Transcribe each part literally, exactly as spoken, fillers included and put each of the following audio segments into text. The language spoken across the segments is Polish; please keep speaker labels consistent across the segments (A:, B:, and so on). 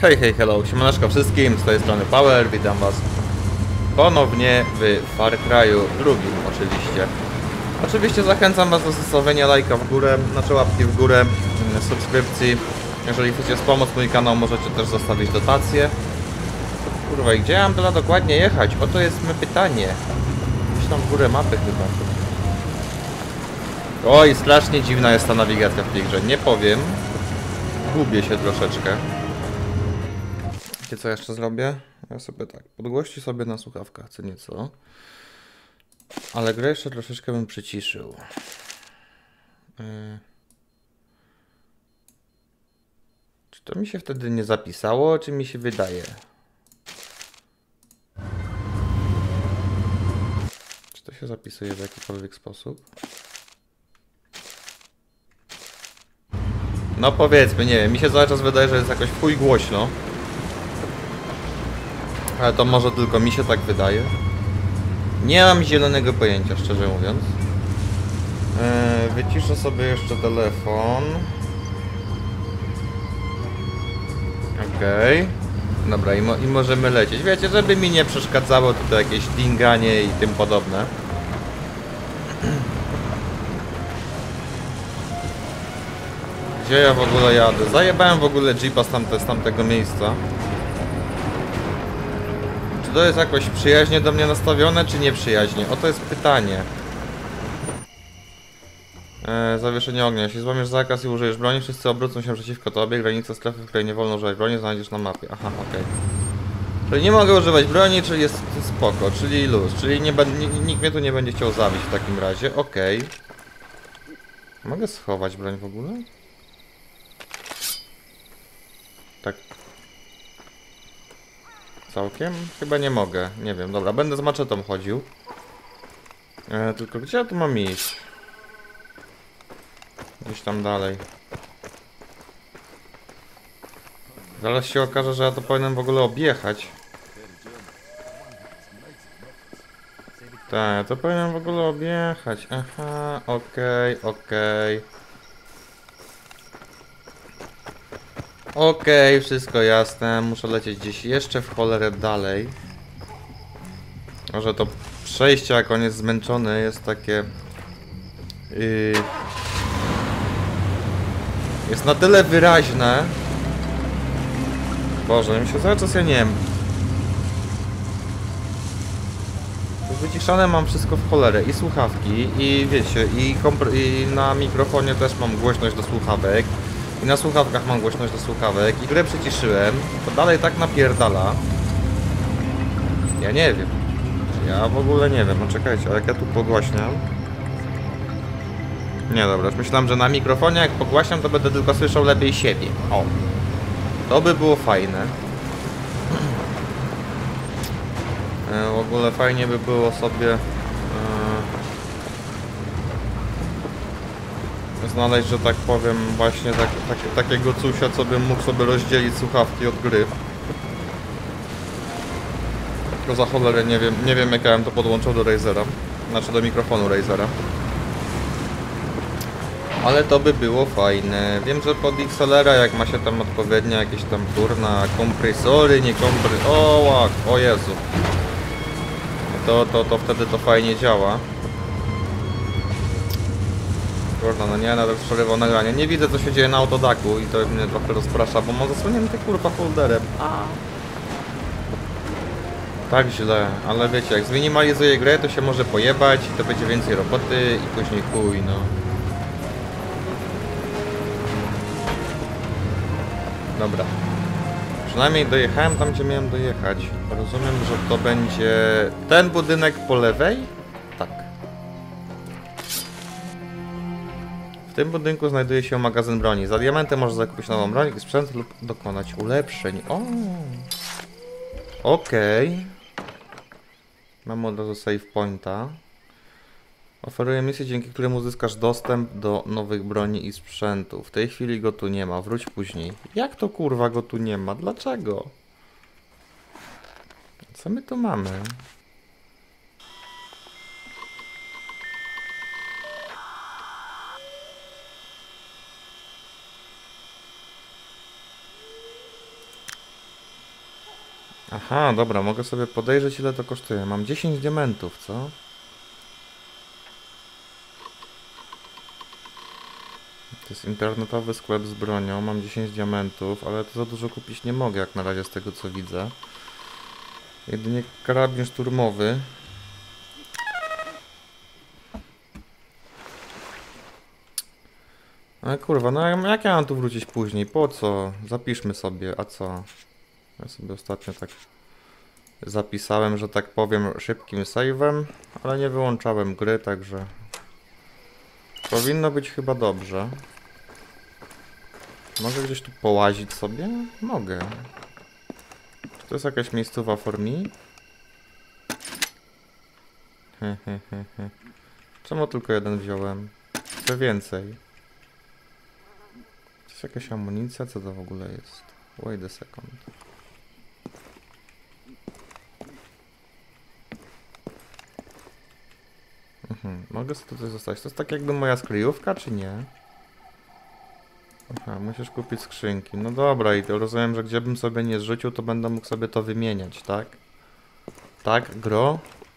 A: Hej, hej, hello, siemaneczko wszystkim, z tej strony Power, witam was ponownie w Far Cry'u drugim oczywiście. Oczywiście zachęcam was do zostawienia lajka w górę, znaczy łapki w górę, subskrypcji. Jeżeli chcecie wspomóc mój kanał, możecie też zostawić dotację. Kurwa, i gdzie ja mam teraz dokładnie jechać? Oto jest moje pytanie. Gdzieś tam w górę mapy chyba. Oj, strasznie dziwna jest ta nawigacja w tej grze, nie powiem. Gubię się troszeczkę. Wiecie co jeszcze zrobię? Ja sobie tak, podgłości sobie na słuchawkach co nieco. Ale grę jeszcze troszeczkę bym przyciszył. Yy. Czy to mi się wtedy nie zapisało, czy mi się wydaje? Czy to się zapisuje w jakikolwiek sposób? No powiedzmy, nie wiem, mi się cały czas wydaje, że jest jakoś chuj głośno. Ale to może tylko mi się tak wydaje. Nie mam zielonego pojęcia, szczerze mówiąc. Yy, wyciszę sobie jeszcze telefon. Okej. Okay. Dobra, i, mo i możemy lecieć. Wiecie, żeby mi nie przeszkadzało tutaj jakieś dinganie i tym podobne. Gdzie ja w ogóle jadę? Zajebałem w ogóle jeepa z, tamte, z tamtego miejsca. Czy to jest jakoś przyjaźnie do mnie nastawione, czy nieprzyjaźnie? Oto jest pytanie. Eee, zawieszenie ognia. Jeśli złamiesz zakaz i użyjesz broni, wszyscy obrócą się przeciwko tobie. Granica strefy, w której nie wolno używać broni, znajdziesz na mapie. Aha, okej. Okay. Czyli nie mogę używać broni, czyli jest spoko, czyli luz. Czyli nie nikt mnie tu nie będzie chciał zabić w takim razie. Okej. Okay. Mogę schować broń w ogóle? Tak. Całkiem? Chyba nie mogę. Nie wiem, dobra, będę z maczetą chodził. Eee, tylko gdzie ja tu mam iść? Gdzieś tam dalej. Zaraz się okaże, że ja to powinienem w ogóle objechać. Tak, to powinienem w ogóle objechać. Aha, okej, okay, okej. Okay. Okej, okay, wszystko jasne. Muszę lecieć gdzieś jeszcze w cholerę dalej. Może to przejście, jak on jest zmęczony, jest takie... Yy... Jest na tyle wyraźne. Boże, mi się cały czas, ja nie wiem. Wyciszone mam wszystko w cholerę. I słuchawki, i wiecie, i, i na mikrofonie też mam głośność do słuchawek. I na słuchawkach mam głośność do słuchawek. I grę przyciszyłem. To dalej tak napierdala. Ja nie wiem. Ja w ogóle nie wiem. No czekajcie, ale jak ja tu pogłaśniam. Nie, dobra, już myślałem, że na mikrofonie jak pogłaśniam, to będę tylko słyszał lepiej siebie. O. To by było fajne. E, w ogóle fajnie by było sobie e, znaleźć, że tak powiem, właśnie tak, tak, takiego cusia, co bym mógł sobie rozdzielić słuchawki od gry. Tylko za cholerę nie wiem, nie wiem jak ja bym to podłączył do Razera. Znaczy do mikrofonu Razera. Ale to by było fajne. Wiem, że pod X L R-a, jak ma się tam odpowiednie jakieś tam turna, kompresory, nie kompres... O, łak, o Jezu. To, to, to wtedy to fajnie działa. Kurwa, no nie, nawet przerywał nagranie. Nie widzę, co się dzieje na autodaku i to mnie trochę rozprasza, bo mam zasłonięty kurwa folderem. A. Tak źle, ale wiecie, jak zminimalizuję grę, to się może pojebać i to będzie więcej roboty i później chuj, no. Dobra. Przynajmniej dojechałem tam, gdzie miałem dojechać. Rozumiem, że to będzie ten budynek po lewej? Tak. W tym budynku znajduje się magazyn broni. Za diamenty możesz zakupić nową broń i sprzęt lub dokonać ulepszeń. O. Okej. Okay. Mam od razu save pointa. Oferuję misję, dzięki którym uzyskasz dostęp do nowych broni i sprzętu. W tej chwili go tu nie ma, wróć później. Jak to kurwa go tu nie ma? Dlaczego? Co my tu mamy? Aha, dobra, mogę sobie podejrzeć, ile to kosztuje. Mam dziesięć diamentów, co? To jest internetowy sklep z bronią, mam dziesięć diamentów, ale to za dużo kupić nie mogę jak na razie z tego co widzę. Jedynie karabin szturmowy. Ale kurwa, no jak ja mam tu wrócić później? Po co? Zapiszmy sobie, a co? Ja sobie ostatnio tak zapisałem, że tak powiem, szybkim save'em, ale nie wyłączałem gry, także powinno być chyba dobrze. Mogę gdzieś tu połazić sobie? Mogę. Czy to jest jakaś miejscowa for me? Hehehe. Czemu tylko jeden wziąłem? Chcę więcej. To jest jakaś amunicja? Co to w ogóle jest? Wait a second. Mhm. Mogę sobie tutaj zostać. To jest tak jakby moja skryjówka, czy nie? Aha, musisz kupić skrzynki. No dobra, i to rozumiem, że gdzie bym sobie nie zrzucił, to będę mógł sobie to wymieniać, tak? Tak, gro?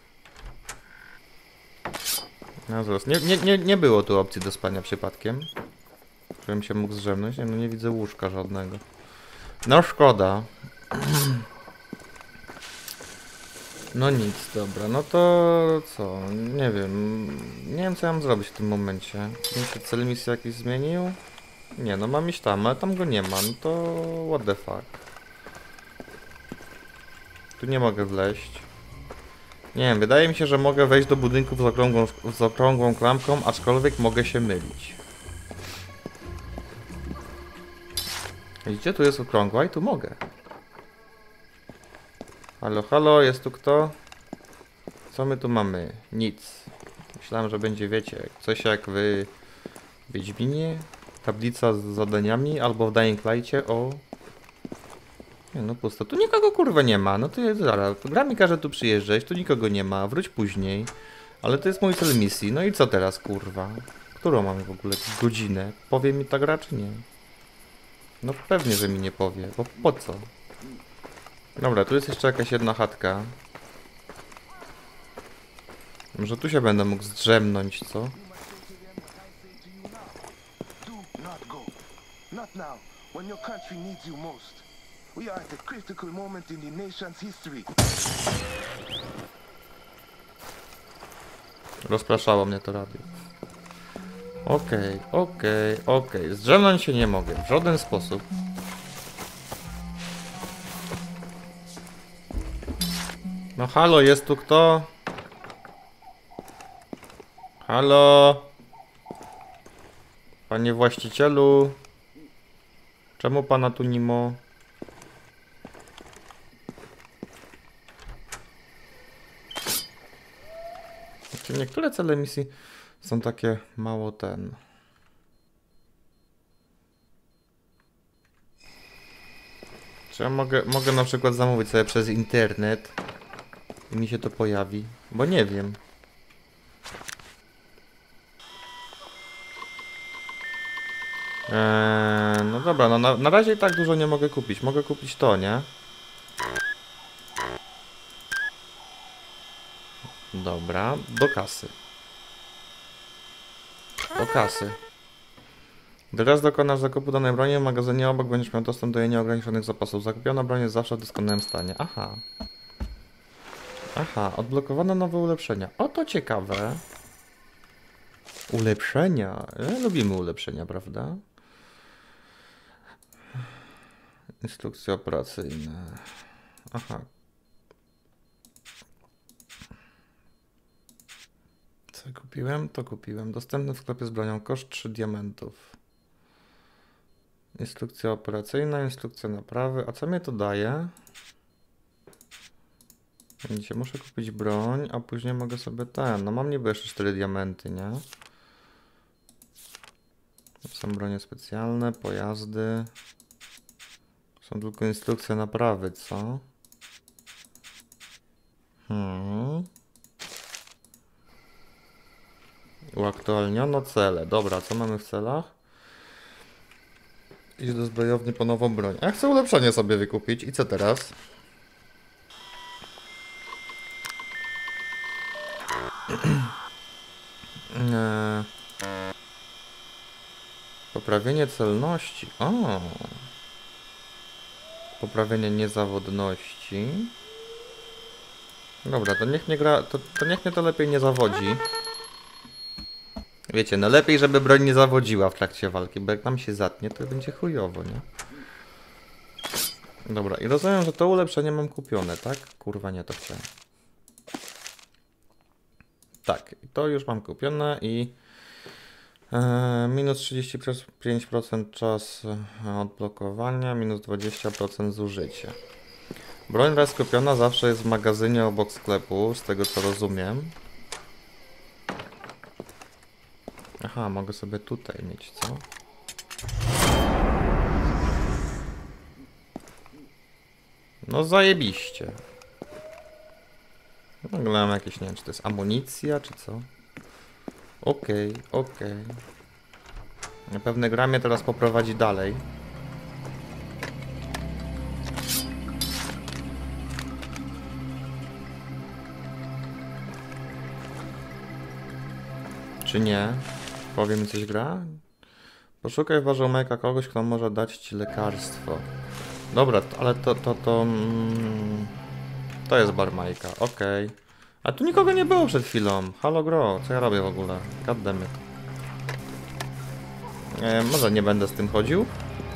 A: No zaraz, nie, nie, nie, nie było tu opcji do spania przypadkiem. Żebym się mógł zdrzemnąć. Nie, no nie widzę łóżka żadnego. No szkoda. No nic, dobra, no to co? Nie wiem. Nie wiem co ja mam zrobić w tym momencie. Czy mi się cel misji jakiś zmienił? Nie, no mam iść tam, ale tam go nie ma, no to what the fuck. Tu nie mogę wleźć. Nie wiem, wydaje mi się, że mogę wejść do budynków z okrągłą, z okrągłą klamką, aczkolwiek mogę się mylić. Widzicie, tu jest okrągła i tu mogę. Halo, halo, jest tu kto? Co my tu mamy? Nic. Myślałem, że będzie, wiecie, coś jak w Wiedźminie. Tablica z zadaniami, albo w Dying Light'cie, o... Nie, no pusto. Tu nikogo kurwa nie ma, no to jest zaraz. Gra mi każe tu przyjeżdżać, tu nikogo nie ma, wróć później. Ale to jest mój cel misji, no i co teraz kurwa? Którą mamy w ogóle godzinę? Powie mi ta gra czy nie? No pewnie, że mi nie powie, bo po co? Dobra, tu jest jeszcze jakaś jedna chatka. Może tu się będę mógł zdrzemnąć, co? Rozpraszało mnie to radio. Okej, okej, okej. Zdrzemnąć się nie mogę, w żaden sposób. No halo, jest tu kto? Halo? Panie właścicielu? Czemu pana tu nie ma? Znaczy niektóre cele misji są takie mało ten... Czy ja mogę, mogę na przykład zamówić sobie przez internet i mi się to pojawi? Bo nie wiem. Eee, no dobra, no na, na razie i tak dużo nie mogę kupić. Mogę kupić to, nie? Dobra, do kasy. Do kasy. Gdy raz dokonasz zakupu danej broni w magazynie obok, będziesz miał dostęp do jej nieograniczonych zapasów. Zakupiona broń jest zawsze w doskonałym stanie. Aha. Aha, odblokowano nowe ulepszenia. O, to ciekawe. Ulepszenia. E, lubimy ulepszenia, prawda? Instrukcje operacyjne. Aha. Co kupiłem? To kupiłem. Dostępny w sklepie z bronią. Koszt trzy diamentów. Instrukcja operacyjna, instrukcja naprawy. A co mnie to daje? Widzicie, muszę kupić broń, a później mogę sobie ten. No mam niby jeszcze cztery diamenty, nie? Są bronie specjalne, pojazdy. Są tylko instrukcje naprawy, co? Hmm. Uaktualniono cele. Dobra, co mamy w celach? Idź do zbrojowni po nową broń. A ja chcę ulepszenie sobie wykupić. I co teraz? eee, poprawienie celności. O. Poprawienie niezawodności. Dobra, to niech nie gra. To, to niech mnie to lepiej nie zawodzi. Wiecie, no lepiej, żeby broń nie zawodziła w trakcie walki, bo jak nam się zatnie, to będzie chujowo, nie? Dobra, i rozumiem, że to ulepszenie mam kupione, tak? Kurwa, nie to chciałem. Tak, to już mam kupione i e, minus trzydzieści pięć procent czas odblokowania, minus dwadzieścia procent zużycia. Broń raz kupiona zawsze jest w magazynie obok sklepu, z tego co rozumiem. Aha, mogę sobie tutaj mieć, co? No zajebiście. Wyglądam jakieś, nie wiem, czy to jest amunicja, czy co? Okej, okay, okej. Okay. Na pewno gra mnie teraz poprowadzi dalej. Czy nie? Powie mi coś gra? Poszukaj w warzomajka kogoś, kto może dać ci lekarstwo. Dobra, ale to, to, to... Mm, to jest barmajka, okej. Okay. A tu nikogo nie było przed chwilą. Halo gro, co ja robię w ogóle? Goddammit. E, może nie będę z tym chodził?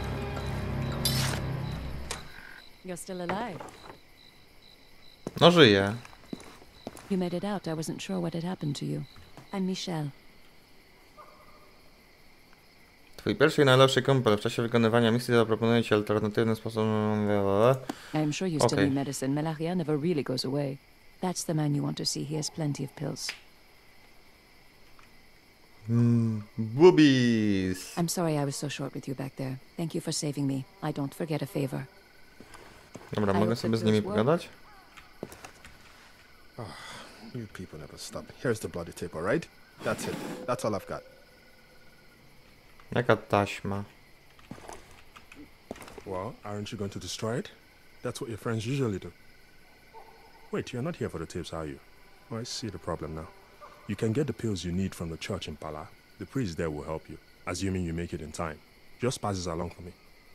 B: You're still alive.
A: No żyję.
B: You made it out. I wasn't sure what had happened to you. I'm Michelle.
A: Twój pierwszy i najlepszy kumpel w czasie wykonywania misji zaproponuje ci alternatywny sposób...
B: I'm sure you still
A: Okay.
B: need medicine. Malaria never really goes away. That's the man you want to see. He has plenty of pills.
A: Mm, boobies!
B: I'm sorry I was so short with you back there. Thank you for saving me. I don't forget a favor.
A: Dobra,
B: I
A: mogę
B: hope
A: sobie
B: that
A: z nimi
B: those work.
A: pogadać?
C: Oh, you people never stop. Here's the bloody tape, alright? That's it. That's all I've got.
A: Jaka taśma?
D: Well, aren't you going to destroy it? That's what your friends usually do. Wait, you're not here for the tapes, are you? Oh, I see the problem now. You can get the pills you need from the church in Pala. The priest there will help you, assuming you make it in time. Just pass this along for me.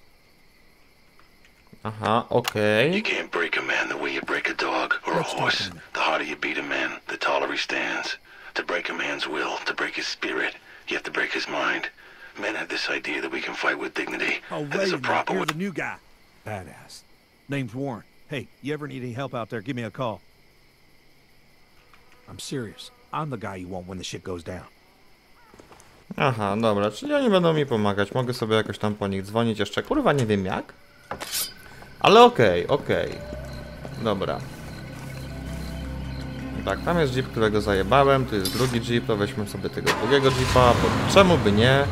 A: Aha, okej.
E: You can't break a man the way you break a dog or a horse. The harder you beat a man, the taller he stands. To break a man's will, to break his spirit, you have to break his mind. Men have this idea that we can fight with dignity.
F: Oh,
E: and
F: wait
E: there's
F: a
E: a
F: minute.
E: proper
F: You're
E: way.
F: the new guy. Badass. Name's Warren. Hey, you ever need any help out there, give me a call. I'm serious. I'm the guy you want when the shit goes down.
A: Aha, dobra, czyli oni będą mi pomagać. Mogę sobie jakoś tam po nich dzwonić jeszcze. Kurwa, nie wiem jak. Ale okej, okay, okej. Okay. Dobra. Tak, tam jest jeep, którego zajebałem. Tu jest drugi jeep, to weźmy sobie tego drugiego jeepa. Bo czemu by nie?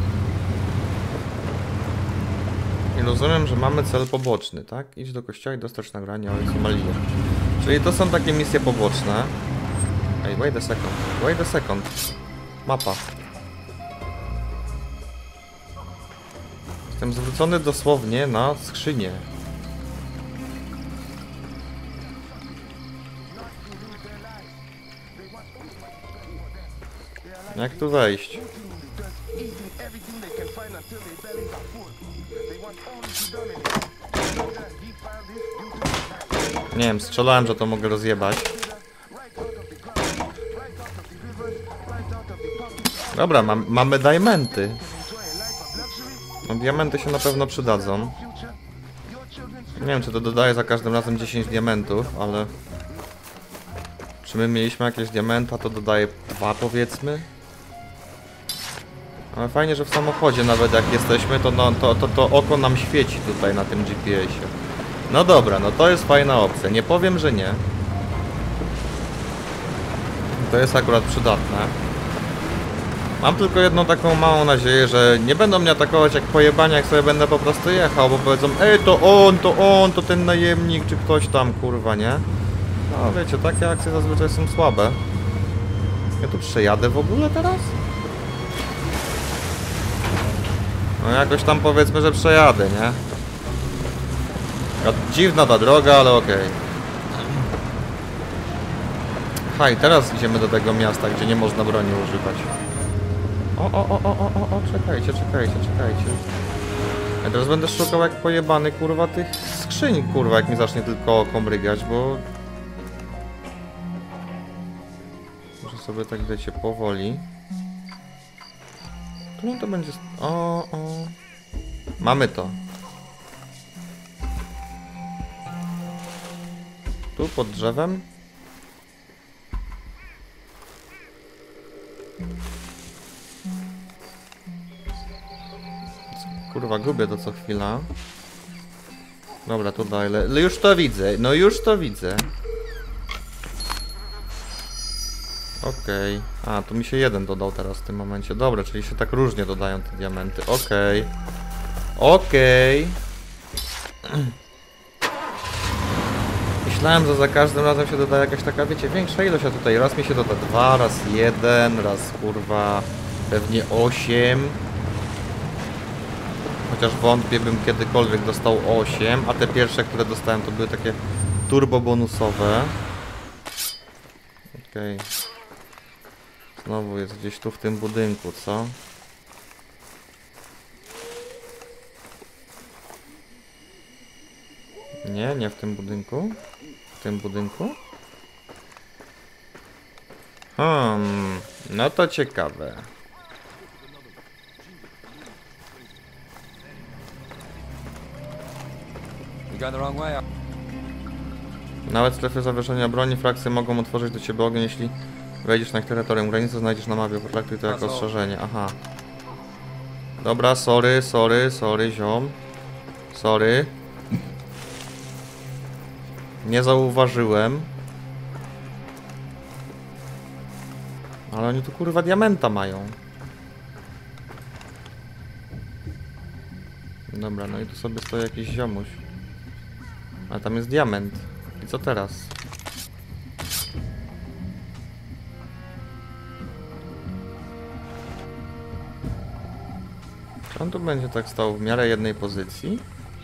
A: I rozumiem, że mamy cel poboczny, tak? Idź do kościoła i dostarcz nagranie o Ojcu Marii. Czyli to są takie misje poboczne. Ej, wait a second. Wait a second. Mapa. Jestem zwrócony dosłownie na skrzynię. Jak tu wejść? Nie wiem, strzelałem, że to mogę rozjebać. Dobra, mam, mamy diamenty. No, diamenty się na pewno przydadzą. Nie wiem, czy to dodaje za każdym razem dziesięć diamentów, ale... Czy my mieliśmy jakieś diamenta, to dodaje dwa, powiedzmy. Ale fajnie, że w samochodzie nawet jak jesteśmy, to, no, to, to, to oko nam świeci tutaj na tym G P S-ie. No dobra, no to jest fajna opcja. Nie powiem, że nie. To jest akurat przydatne. Mam tylko jedną taką małą nadzieję, że nie będą mnie atakować jak pojebanie, jak sobie będę po prostu jechał, bo powiedzą: ej, to on, to on, to ten najemnik, czy ktoś tam, kurwa, nie? No wiecie, takie akcje zazwyczaj są słabe. Ja tu przejadę w ogóle teraz? No jakoś tam powiedzmy, że przejadę, nie? Dziwna ta droga, ale okej. Aha, i teraz idziemy do tego miasta, gdzie nie można broni używać. O, o, o, o, o, o, o, czekajcie, czekajcie, czekajcie. Ja teraz będę szukał jak pojebany, kurwa, tych skrzyń, kurwa, jak mi zacznie tylko oko mrygać, bo... Muszę sobie tak, wiecie, powoli. Tu to będzie... O, o... Mamy to. Tu pod drzewem. Kurwa, gubię to co chwila. Dobra, tutaj, ale już to widzę, no już to widzę. Okej. Okay. A, tu mi się jeden dodał teraz w tym momencie. Dobra, czyli się tak różnie dodają te diamenty. Okej. Okay. Okej. Okay. Myślałem, że za każdym razem się doda jakaś taka, wiecie, większa ilość, a tutaj raz mi się doda dwa, raz jeden, raz kurwa pewnie osiem. Chociaż wątpię, bym kiedykolwiek dostał osiem, a te pierwsze, które dostałem, to były takie turbo bonusowe. Okej. Okay. Znowu jest gdzieś tu w tym budynku, co? Nie, nie w tym budynku. W tym budynku? Hmm, no to ciekawe. Nawet w strefie zawieszenia broni frakcje mogą otworzyć do ciebie ogień, jeśli wejdziesz na ich terytorium. Granicę znajdziesz na mapie, potraktuj to jako ostrzeżenie. Aha. Dobra, sorry, sorry, sorry, ziom. Sorry. Nie zauważyłem. Ale oni tu kurwa diamenta mają. Dobra, no i tu sobie stoi jakiś ziomuś. Ale tam jest diament. I co teraz? Czy on tu będzie tak stał w miarę jednej pozycji?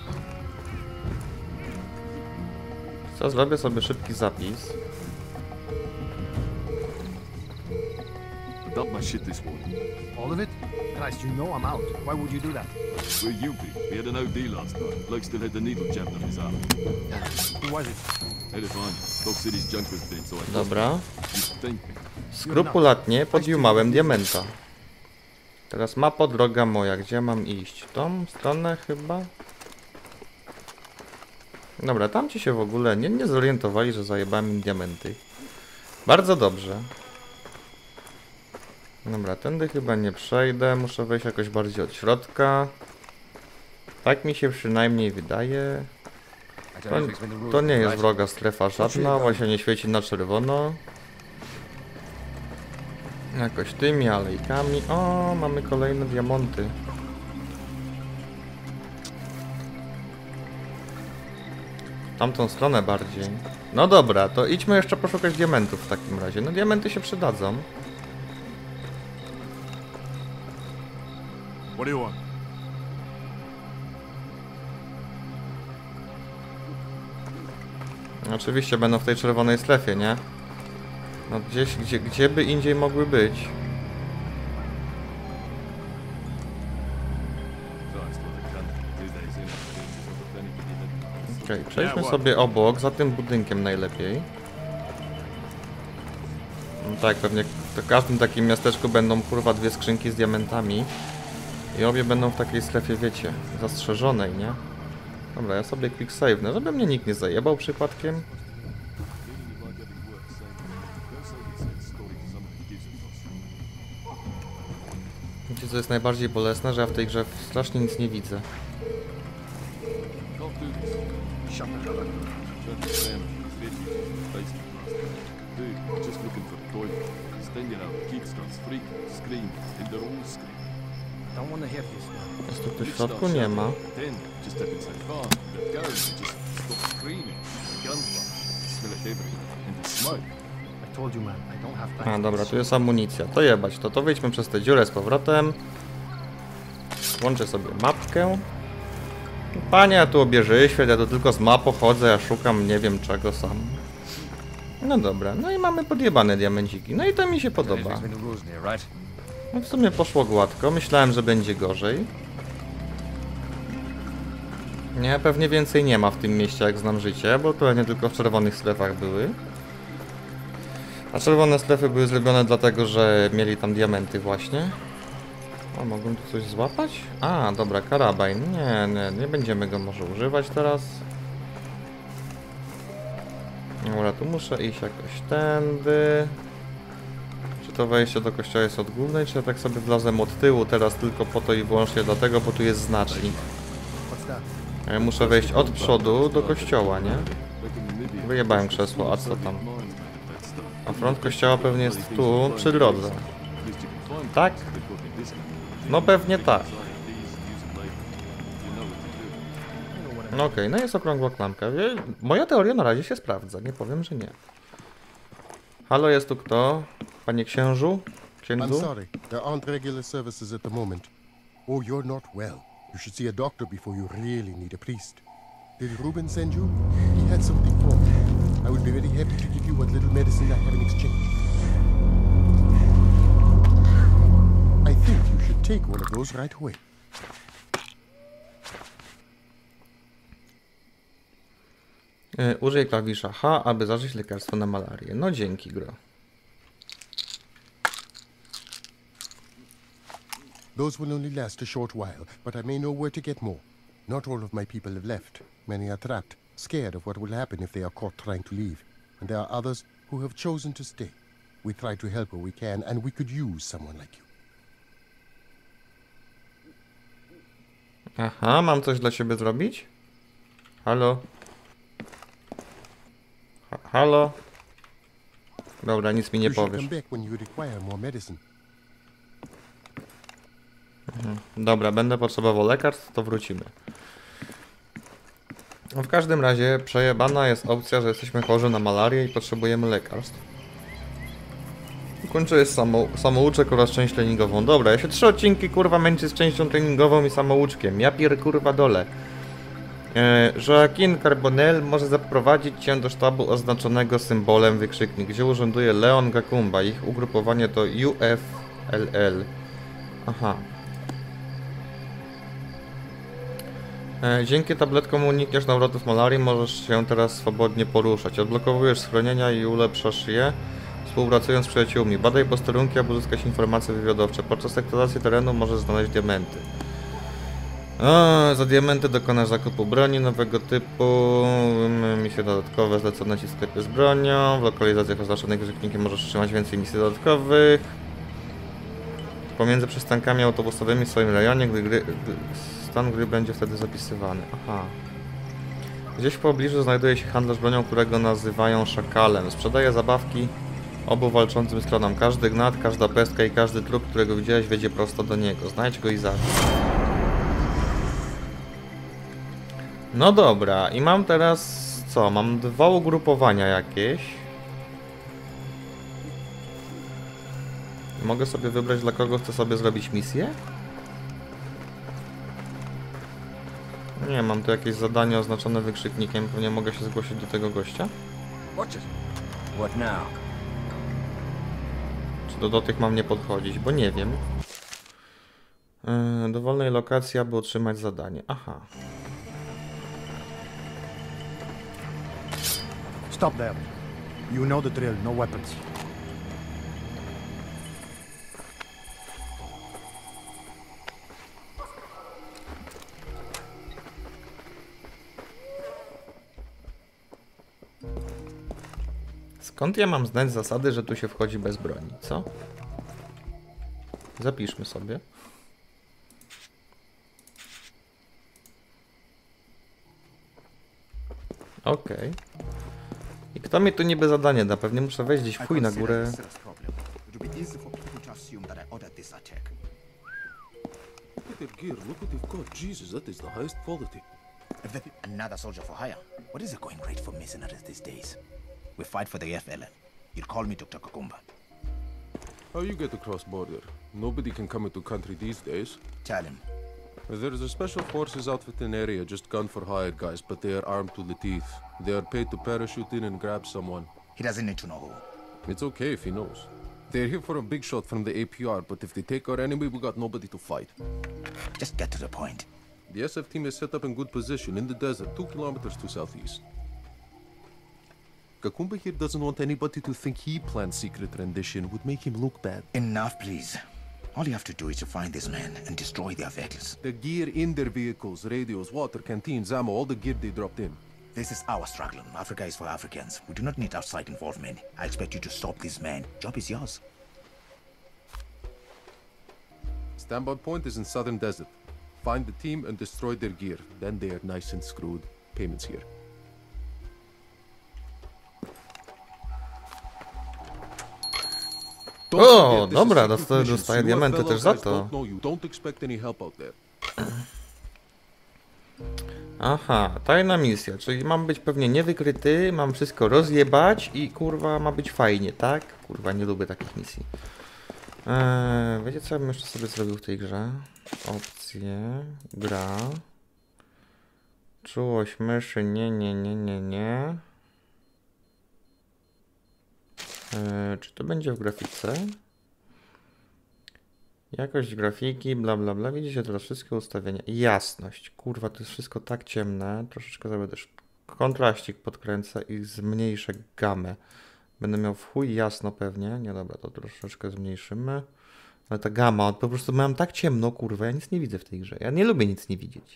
A: Co, zrobię sobie szybki zapis.
G: Dump my shit this morning.
C: All of it? Christ, you know I'm out. Why would you do that?
G: Where you be? We had an O D last night. Bloke still had the needle jammed on his arm.
C: Who was it?
G: Had to find. Dog said his junk was thin, so I...
A: Dobra.
G: You think me?
A: Skrupulatnie podjumałem diamenta. Teraz mapa, droga moja. Gdzie mam iść? W tą stronę chyba? Dobra, tam ci się w ogóle nie, nie zorientowali, że zajebałem im diamenty. Bardzo dobrze. Dobra, tędy chyba nie przejdę. Muszę wejść jakoś bardziej od środka. Tak mi się przynajmniej wydaje. To, to nie jest wroga strefa żadna, właśnie nie świeci na czerwono. Jakoś tymi alejkami. O, mamy kolejne diamenty. W tamtą stronę bardziej. No dobra, to idźmy jeszcze poszukać diamentów w takim razie. No diamenty się przydadzą.
D: What do you want?
A: Oczywiście będą w tej czerwonej strefie, nie? No gdzieś, gdzie, gdzie by indziej mogły być? Okej, okay, przejdźmy sobie obok, za tym budynkiem najlepiej. No tak, pewnie w każdym takim miasteczku będą kurwa dwie skrzynki z diamentami. I obie będą w takiej strefie, wiecie, zastrzeżonej, nie? Dobra, ja sobie quick save, no żeby mnie nikt nie zajebał przypadkiem. Wiecie co jest najbardziej bolesne, że ja w tej grze strasznie nic nie widzę. Jest tu ktoś w środku? Nie ma. A dobra, tu jest amunicja. To jebać, to to wyjdźmy przez tę dziurę z powrotem. Włączę sobie mapkę. Panie, ja tu obieżyję świat, ja tu tylko z mapą chodzę, ja szukam nie wiem czego sam. No dobra, no i mamy podjebane diamenciki. No i to mi się podoba. No w sumie poszło gładko. Myślałem, że będzie gorzej. Nie, pewnie więcej nie ma w tym mieście, jak znam życie, bo to nie tylko w czerwonych strefach były. A czerwone strefy były zrobione dlatego, że mieli tam diamenty właśnie. A, mogłem tu coś złapać? A, dobra, karabin. Nie, nie, nie będziemy go może używać teraz. Dobra, tu muszę iść jakoś tędy. Czy to wejście do kościoła jest od głównej, czy ja tak sobie wlazłem od tyłu teraz tylko po to i wyłącznie dlatego, bo tu jest znacznik. Ja muszę wejść od przodu do kościoła, nie? Wyjebałem krzesło, a co tam? A front kościoła pewnie jest tu, przy drodze. Tak? No pewnie tak. No okej, okay, no jest okrągła klamka. Moja teoria na razie się sprawdza, nie powiem, że nie. Halo, jest tu kto? Panie księżu? Księdzu?
C: I'm sorry, there aren't regular services at the moment. Oh, you're not well. You should see a doctor before you really need a priest. Did Ruben send you? He had something for me. I would be very happy to give you what little medicine I have in exchange. I think you should take one of those right away.
A: Yy, użyj klawisza H, aby zażyć lekarstwo na malarię. No dzięki, gro.
C: Those will only last a short while, but I may know where to get more. Not all of my people have left. Many are trapped, scared of what will happen if they are caught trying to leave. And there are others who have chosen to stay. We try to help where we can, and we could use someone like you.
A: Aha, mam coś dla ciebie zrobić? Halo? Ha halo? Dobra, nic mi nie
C: You should
A: powiesz.
C: come back when you require more medicine.
A: Mhm. Dobra, będę potrzebował lekarstw, to wrócimy. W każdym razie przejebana jest opcja, że jesteśmy chorzy na malarię i potrzebujemy lekarstw. Kończę z samo, samouczek oraz część treningową. Dobra, ja się trzy odcinki kurwa męczy z częścią treningową i samouczkiem. Ja pier kurwa dole. E, Joaquin Carbonell może zaprowadzić cię do sztabu oznaczonego symbolem wykrzyknik, gdzie urzęduje Leon Gakumba. Ich ugrupowanie to U F L L. Aha. E, dzięki tabletkom unikniesz nawrotów malarii, możesz się teraz swobodnie poruszać. Odblokowujesz schronienia i ulepszasz je, współpracując z przyjaciółmi. Badaj posterunki, aby uzyskać informacje wywiadowcze. Podczas eksploracji terenu możesz znaleźć diamenty. O, za diamenty dokonasz zakupu broni nowego typu. Misje dodatkowe zlecone ci w sklepie z bronią. W lokalizacjach oznaczonych wykrzyknikiem możesz otrzymać więcej misji dodatkowych. Pomiędzy przystankami autobusowymi w swoim rejonie, gdy gry, gdy stan gry będzie wtedy zapisywany. Aha. Gdzieś w pobliżu znajduje się handlarz bronią, którego nazywają Szakalem. Sprzedaje zabawki obu walczącym stronom. Każdy gnat, każda pestka i każdy trup, którego widziałeś, wiedzie prosto do niego. Znajdź go i zabij. No dobra, i mam teraz co? Mam dwa ugrupowania jakieś. Mogę sobie wybrać, dla kogo chcę sobie zrobić misję? Nie, mam tu jakieś zadanie oznaczone wykrzyknikiem. Pewnie mogę się zgłosić do tego gościa.
H: What now?
A: Czy do, do tych mam nie podchodzić, bo nie wiem. Yy, dowolnej lokacji, aby otrzymać zadanie. Aha.
I: Stop there. You know the drill, no weapons.
A: Skąd ja mam znać zasady, że tu się wchodzi bez broni, co? Zapiszmy sobie. Okej. Okay. I kto mi tu niby zadanie da? Pewnie muszę wejść gdzieś w chuj na górę.
H: Another soldier for hire. What is the going rate for mercenaries these days? We fight for the F L N. You'll call me Doctor Kakumba.
J: How you get across border? Nobody can come into country these days.
H: Tell him.
J: There's a special forces outfit in area, just gun for hire guys, but they are armed to the teeth. They are paid to parachute in and grab someone.
H: He doesn't need to know who.
J: It's okay if he knows. They're here for a big shot from the A P R, but if they take our enemy, we got nobody to fight.
H: Just get to the point.
J: The S F team is set up in good position in the desert, two kilometers to southeast. Kakumba here doesn't want anybody to think he planned secret rendition, would make him look bad.
H: Enough, please. All you have to do is to find these men and destroy their vehicles.
J: The gear in their vehicles, radios, water, canteens, ammo, all the gear they dropped in.
H: This is our struggle. Africa is for Africans. We do not need outside involvement. I expect you to stop these men. Job is yours.
J: Standby point is in southern desert. Find the team and destroy their gear. Then they are nice and screwed. Payments here.
A: O, dobra, dostaję, dostaję diamenty też za to. Aha, tajna misja, czyli mam być pewnie niewykryty, mam wszystko rozjebać i kurwa ma być fajnie, tak? Kurwa, nie lubię takich misji. Eee, wiecie co ja bym jeszcze sobie zrobił w tej grze? Opcje, gra. Czułość myszy, nie, nie, nie, nie, nie. Eee, czy to będzie w grafice? Jakość grafiki, bla bla bla. Widzicie teraz wszystkie ustawienia. Jasność. Kurwa, to jest wszystko tak ciemne. Troszeczkę sobie też kontraścik podkręcę i zmniejszę gamę. Będę miał w chuj jasno pewnie. Nie, dobra, to troszeczkę zmniejszymy. Ale ta gama, po prostu mam tak ciemno, kurwa, ja nic nie widzę w tej grze. Ja nie lubię nic nie widzieć.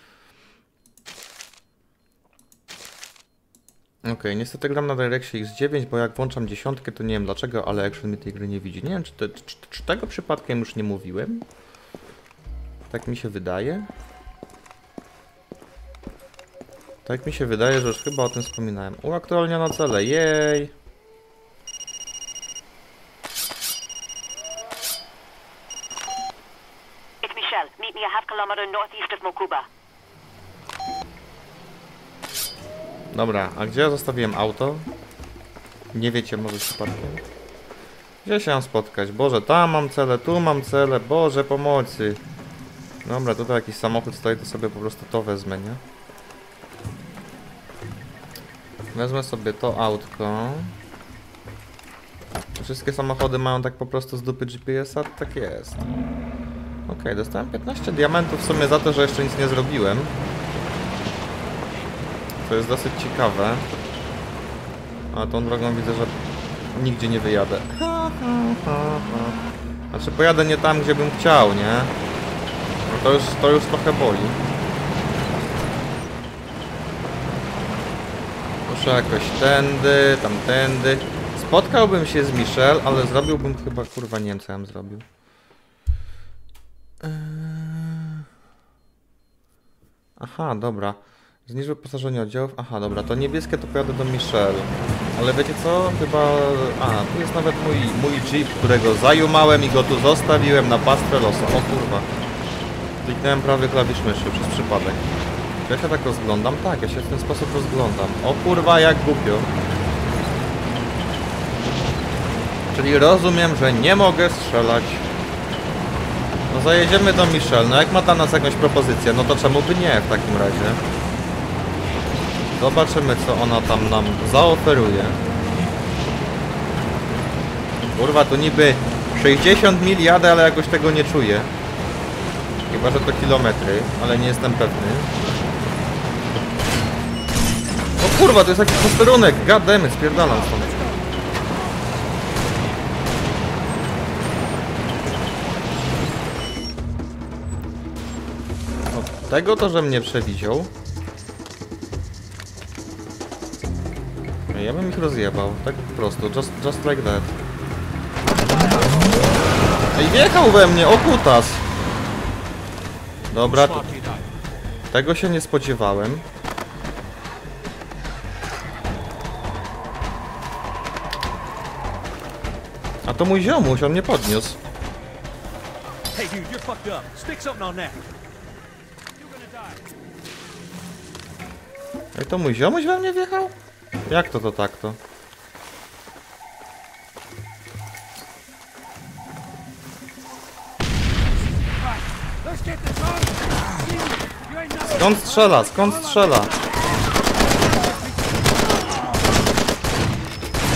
A: Okej, okay, niestety gram na DirectX X dziewięć, bo jak włączam dziesiątkę, to nie wiem dlaczego, ale Action mi tej gry nie widzi. Nie wiem, czy, te, czy, czy tego przypadkiem już nie mówiłem? Tak mi się wydaje. Tak mi się wydaje, że już chyba o tym wspominałem. Uaktualniono cele, jej!
K: It's Michelle. Meet me a half kilometer northeast of Mokuba.
A: Dobra, a gdzie ja zostawiłem auto? Nie wiecie może przypadkiem? Gdzie się mam spotkać? Boże, tam mam cele, tu mam cele, Boże pomocy. Dobra, tutaj jakiś samochód stoi, to sobie po prostu to wezmę, nie? Wezmę sobie to autko. Wszystkie samochody mają tak po prostu z dupy G P S-a? Tak jest. Okej, okay, dostałem piętnaście diamentów w sumie za to, że jeszcze nic nie zrobiłem. To jest dosyć ciekawe. A tą drogą widzę, że nigdzie nie wyjadę. Znaczy pojadę nie tam, gdzie bym chciał, nie? No to już, to już trochę boli. Muszę jakoś tędy, tamtędy. Spotkałbym się z Michelle, ale zrobiłbym chyba, kurwa, nie wiem co ja bym zrobił. Aha, dobra. Zniż wyposażenie oddziałów. Aha, dobra, to niebieskie to pojadę do Michelle. Ale wiecie co? Chyba... A, tu jest nawet mój, mój jeep, którego zajumałem i go tu zostawiłem na pastwę losu. O kurwa. Kliknąłem prawy klawisz myszy przez przypadek. Czy ja się tak rozglądam? Tak, ja się w ten sposób rozglądam. O kurwa, jak głupio. Czyli rozumiem, że nie mogę strzelać. No zajedziemy do Michelle. No jak ma dla nas jakąś propozycję, no to czemu by nie w takim razie? Zobaczymy, co ona tam nam zaoferuje. Kurwa, tu niby sześćdziesiąt mil jadę, ale jakoś tego nie czuję. Chyba, że to kilometry, ale nie jestem pewny. O kurwa, to jest jakiś posterunek. God damn it, spierdalam stąd. Od tego to, że mnie przewidział. Ja bym ich rozjebał, tak po prostu, just, just like that. Ej, wjechał we mnie, o kutas! Dobra, to... tego się nie spodziewałem. A to mój ziomuś, on mnie podniósł.
F: Hey dude, you're fucked up. Stick something on that.
A: Ej, to mój ziomuś we mnie wjechał? Jak to to tak to? Skąd strzela? Skąd strzela?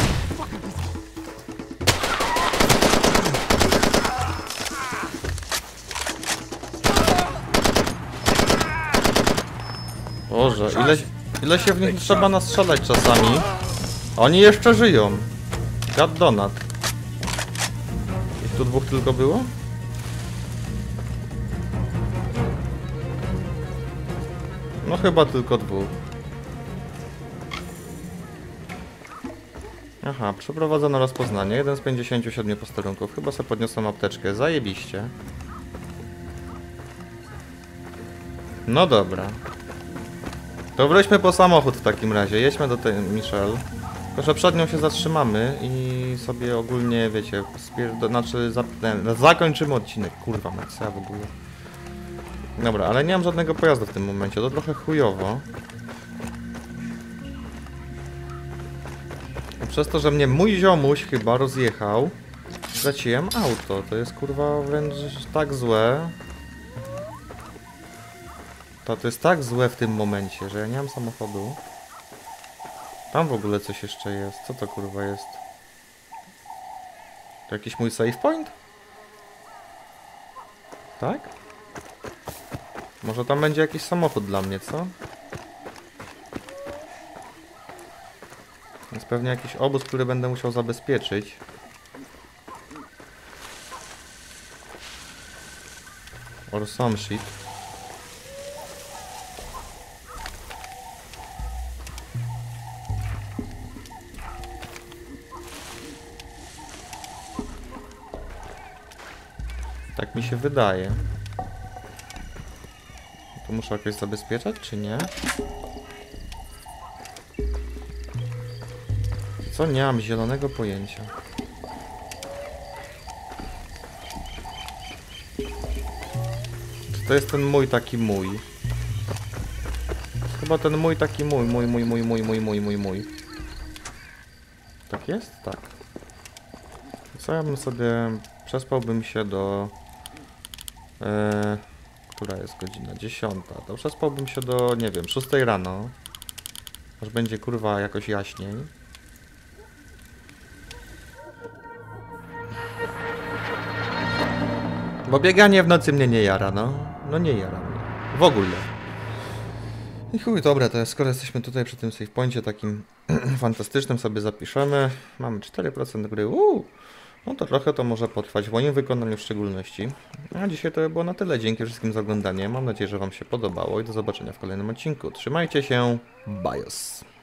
A: Boże, ile, ile się w nich trzeba nastrzelać czasami. Oni jeszcze żyją. God donat. Ich tu dwóch tylko było? No chyba tylko dwóch. Aha, przeprowadzono rozpoznanie. Jeden z pięćdziesięciu siedmiu posterunków. Chyba sobie podniosłem apteczkę. Zajebiście. No dobra. To wróćmy po samochód w takim razie. Jedźmy do tej Michelle. Tylko, że przed nią się zatrzymamy i sobie ogólnie, wiecie, spierdo... znaczy zapnę... zakończymy odcinek. Kurwa, Maxa w ogóle. Dobra, ale nie mam żadnego pojazdu w tym momencie. To trochę chujowo. Przez to, że mnie mój ziomuś chyba rozjechał, straciłem auto. To jest kurwa wręcz tak złe. To, to jest tak złe w tym momencie, że ja nie mam samochodu. Tam w ogóle coś jeszcze jest. Co to kurwa jest? To jakiś mój save point? Tak? Może tam będzie jakiś samochód dla mnie, co? Jest pewnie jakiś obóz, który będę musiał zabezpieczyć. Or some shit. Tak mi się wydaje. To muszę jakoś zabezpieczać, czy nie? Co? Nie mam zielonego pojęcia. Czy to jest ten mój taki mój? Chyba ten mój taki mój, mój, mój, mój, mój, mój, mój, mój, mój. Tak jest? Tak. Co ja bym sobie... Przespałbym się do... E, która jest godzina? Dziesiąta. To przespałbym się do, nie wiem, szóstej rano. Aż będzie kurwa jakoś jaśniej. Bo bieganie w nocy mnie nie jara, no. No nie jara mnie. W ogóle. I chuj, dobra, to skoro jesteśmy tutaj przy tym save poincie takim fantastycznym, sobie zapiszemy. Mamy cztery procent gry. Uuu. No to trochę to może potrwać w moim wykonaniu w szczególności. A dzisiaj to było na tyle. Dzięki wszystkim za oglądanie. Mam nadzieję, że wam się podobało i do zobaczenia w kolejnym odcinku. Trzymajcie się. Bajos.